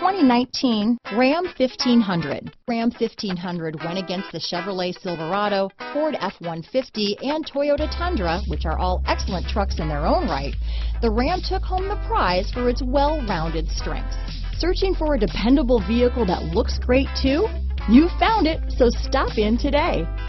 2019 Ram 1500. Ram 1500 went against the Chevrolet Silverado, Ford F-150, and Toyota Tundra, which are all excellent trucks in their own right. The Ram took home the prize for its well-rounded strengths. Searching for a dependable vehicle that looks great too? You found it, so stop in today.